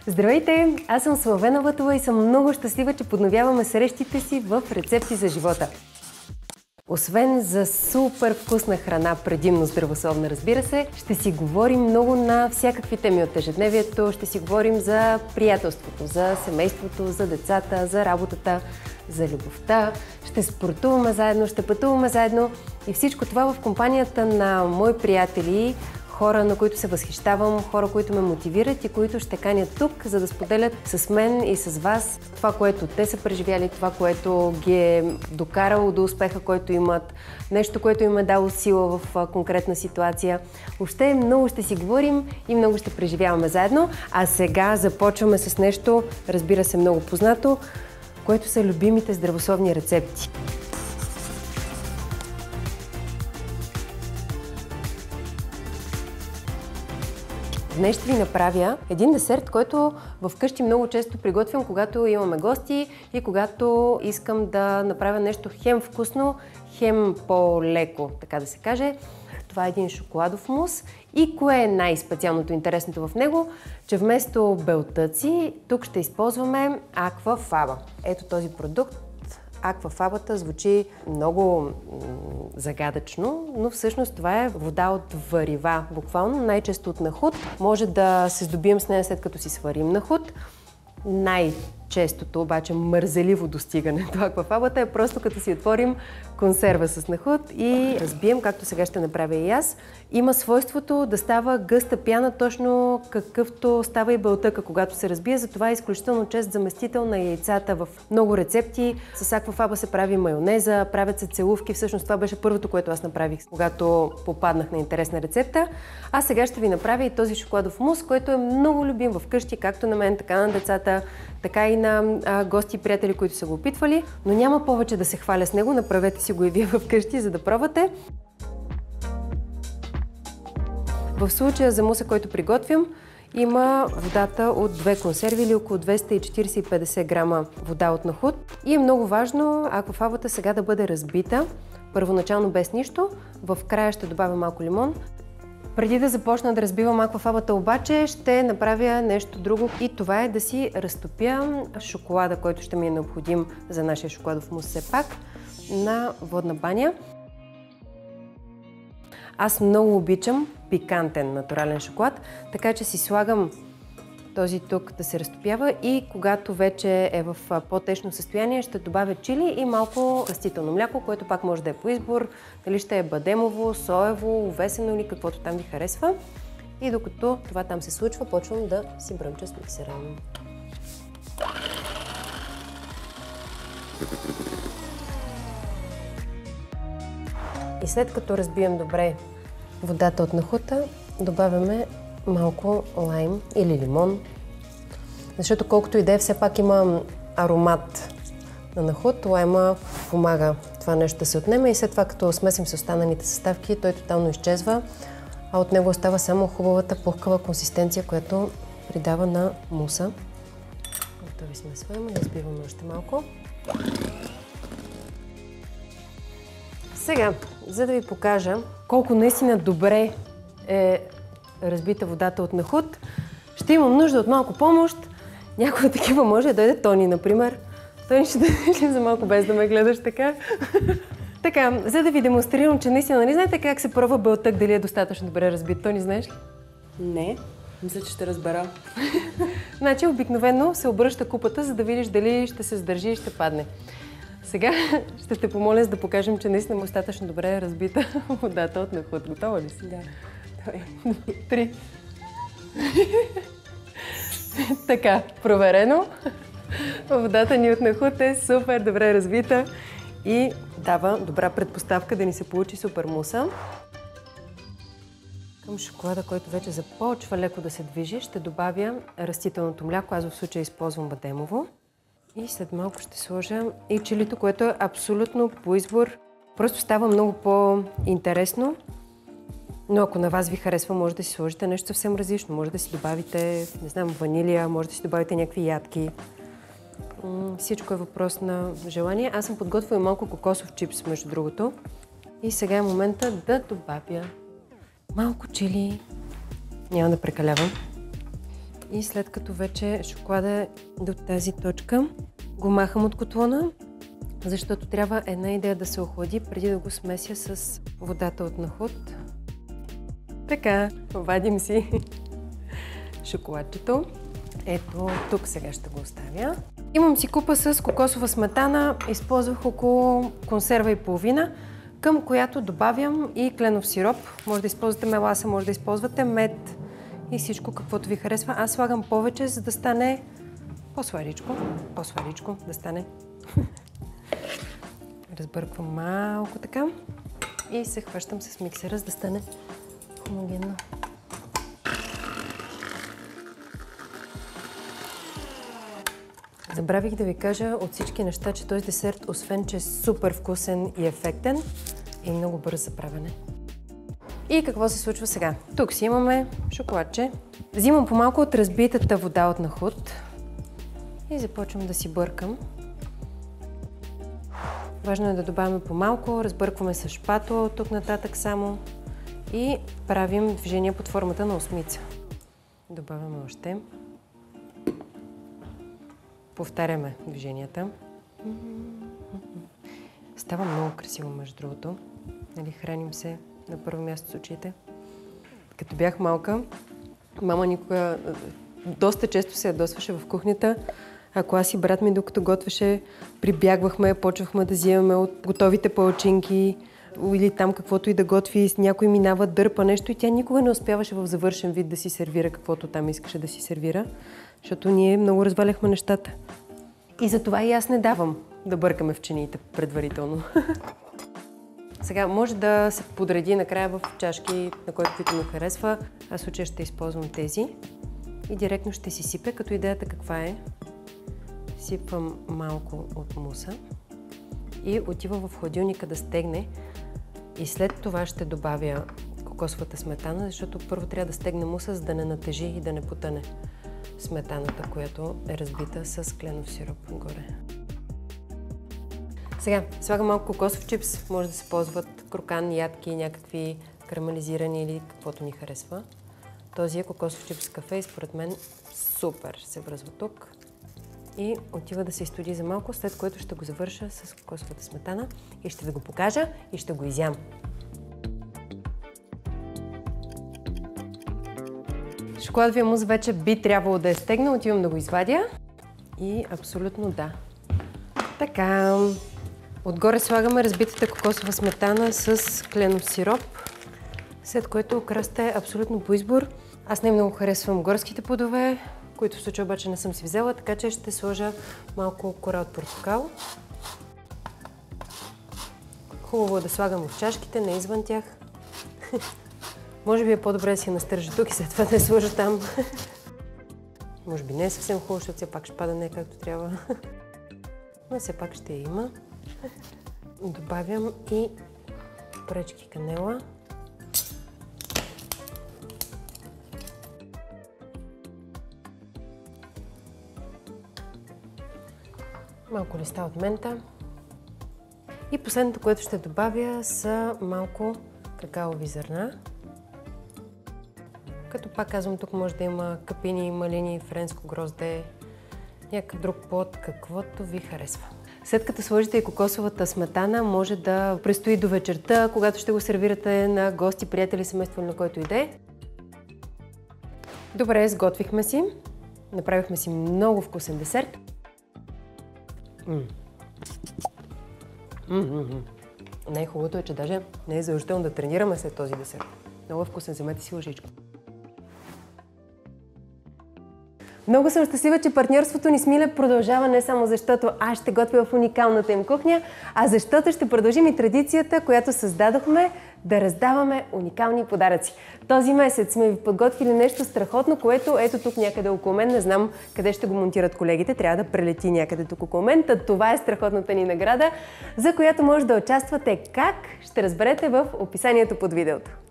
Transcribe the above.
Здравейте! Аз съм Славена Вътова и съм много щастлива, че подновяваме срещите си в Рецепти за живота. Освен за супер вкусна храна, предимно здравословна, разбира се, ще си говорим много на всякакви теми от ежедневието. Ще си говорим за приятелството, за семейството, за децата, за работата, за любовта. Ще спортуваме заедно, ще пътуваме заедно и всичко това в компанията на мои приятели, хора, на които се възхищавам, хора, които ме мотивират и които ще канят тук, за да споделят с мен и с вас това, което те са преживяли, това, което ги е докарало до успеха, който имат, нещо, което им е дало сила в конкретна ситуация. Въобще много ще си говорим и много ще преживяваме заедно. А сега започваме с нещо, разбира се, много познато, което са любимите здравословни рецепти. Днес ще ви направя един десерт, който вкъщи много често приготвям, когато имаме гости и когато искам да направя нещо хем вкусно, хем по-леко, така да се каже. Това е един шоколадов мус. И кое е най-специалното, интересното в него? Че вместо белтъци, тук ще използваме аквафаба. Ето този продукт. Аквафабата звучи много загадъчно, но всъщност това е вода от варива, буквално, най-често от нахут. Може да се здобием с нея след като си сварим нахут. Най-честото, обаче мързеливо достигане до аквафабата е просто като си отворим консерва с нахут и разбием, както сега ще направя и аз. Има свойството да става гъста пяна, точно какъвто става и белтъка, когато се разбие. Затова е изключително чест заместител на яйцата в много рецепти. С аквафаба се прави майонеза, правят се целувки. Всъщност това беше първото, което аз направих, когато попаднах на интересна рецепта. А сега ще ви направя и този шоколадов мус, който е много любим вкъщи, както на мен, така на децата, така и на гости и приятели, които са го опитвали. Но няма повече да се хваля с него, направете си го и вие вкъщи, за да пробвате. В случая за муса, който приготвям, има водата от 2 консерви или около 240-50 грама вода от нахут. И е много важно аквафабата сега да бъде разбита, първоначално без нищо. В края ще добавя малко лимон. Преди да започна да разбивам аквафабата обаче, ще направя нещо друго и това е да си разтопя шоколада, който ще ми е необходим за нашия шоколадов мус все пак, на водна баня. Аз много обичам пикантен натурален шоколад, така че си слагам този тук да се разтопява и когато вече е в по-течно състояние, ще добавя чили и малко растително мляко, което пак може да е по избор. Дали ще е бадемово, соево, овесено или каквото там ви харесва. И докато това там се случва, почвам да си бръмча с миксера. И след като разбием добре водата от нахута, добавяме малко лайм или лимон, защото колкото и да е, все пак има аромат на нахут. Лайма помага това нещо да се отнеме и след това, като смесим с останалите съставки, той тотално изчезва, а от него остава само хубавата пухкава консистенция, която придава на муса. Готови сме с лайма, да избиваме още малко. Сега, за да ви покажа колко наистина добре е разбита водата от нахут, ще имам нужда от малко помощ. Някои от такива може да дойде Тони, например. Тони ще дойде за малко без да ме гледаш така. Така, за да ви демонстрирам, че наистина, нали знаете как се пробва белтък, дали е достатъчно добре разбит? Тони, знаеш ли? Не, мисля, че ще разбера. Значи, обикновено се обръща купата, за да видиш дали ще се сдържи и ще падне. Сега ще те помоля да покажем, че наистина достатъчно добре е разбита водата от нахут. Готова ли си? Да. 3. Така, проверено. Водата ни от нахут е супер добре разбита и дава добра предпоставка да ни се получи супер муса. Към шоколада, който вече започва леко да се движи, ще добавя растителното мляко. Аз в случая използвам бадемово. И след малко ще сложа и чилито, което е абсолютно по избор. Просто става много по-интересно. Но ако на вас ви харесва, може да си сложите нещо съвсем различно. Може да си добавите, не знам, ванилия, може да си добавите някакви ядки. Всичко е въпрос на желание. Аз съм подготвила малко кокосов чипс, между другото. И сега е момента да добавя малко чили. Няма да прекалявам. И след като вече шоколада е до тази точка, го махам от котлона, защото трябва една идея да се охлади преди да го смеся с водата от наход. Така, вадим си шоколадчето. Ето, тук сега ще го оставя. Имам си купа с кокосова сметана, използвах около консерва и половина, към която добавям и кленов сироп. Може да използвате меласа, може да използвате мед и всичко каквото ви харесва. Аз слагам повече, за да стане по-сладичко да стане. Разбърквам малко така и се хващам с миксера, за да стане хомогенно. Забравих да ви кажа от всички неща, че този десерт, освен че е супер вкусен и ефектен, е много бърз за правене. И какво се случва сега? Тук си имаме шоколадче. Взимам по-малко от разбитата вода от наход и започвам да си бъркам. Важно е да добавяме по-малко, разбъркваме с шпатула от тук нататък само и правим движение под формата на осмица. Добавяме още. Повтаряме движенията. Става много красиво, между другото. Нали, храним се на първо място с очите. Като бях малка, мама никога доста често се ядосваше в кухнята. Ако аз и брат ми, докато готвеше, прибягвахме, почвахме да взимаме от готовите палачинки или там каквото и да готви, някой минава, дърпа нещо и тя никога не успяваше в завършен вид да си сервира каквото там искаше да си сервира, защото ние много разваляхме нещата. И затова и аз не давам да бъркаме в чиниите предварително. Сега може да се подреди накрая в чашки, на който му харесва. Аз в случая ще използвам тези и директно ще си сипя, като идеята каква е. Сипвам малко от муса и отива в хладилника да стегне и след това ще добавя кокосовата сметана, защото първо трябва да стегне муса, за да не натежи и да не потъне сметаната, която е разбита с кленов сироп горе. Сега слагам малко кокосов чипс, може да се ползват крокан, ядки, някакви карамелизирани или каквото ни харесва. Този е кокосов чипс с кафе и според мен супер се връзва тук. И отива да се изстуди за малко, след което ще го завърша с кокосовата сметана и ще ви го покажа и ще го изям. Шоколадовия мус вече би трябвало да е стегнал, отивам да го извадя и абсолютно да. Така, отгоре слагаме разбитата кокосова сметана с кленов сироп, след което окрасата е абсолютно по избор. Аз най-много харесвам горските плодове, които в случая обаче не съм си взела, така че ще сложа малко кора от портокал. Хубаво е да слагам в чашките, не извън тях. Може би е по-добре да си я настържа тук и след това да я сложа там. Може би не е съвсем хубаво, защото все пак ще пада не както трябва. Но все пак ще я има. Добавям и пречки канела. Малко листа от мента. И последното, което ще добавя, са малко какаови зърна. Като пак казвам, тук може да има капини, малини, френско грозде, някакъв друг плод, каквото ви харесва. След като сложите и кокосовата сметана, може да престои до вечерта, когато ще го сервирате на гости, приятели, семейство или на който иде. Добре, сготвихме си. Направихме си много вкусен десерт. Най-хубавото е, че даже не е задължително да тренираме след този десерт. Много вкусен, вземете си лъжичко. Много съм щастлива, че партньорството ни с Миле продължава не само защото аз ще готвя в уникалната им кухня, а защото ще продължим и традицията, която създадохме да раздаваме уникални подаръци. Този месец сме ви подготвили нещо страхотно, което ето тук някъде около мен, не знам къде ще го монтират колегите, трябва да прелети някъде тук около мен. Това е страхотната ни награда, за която може да участвате как, ще разберете в описанието под видеото.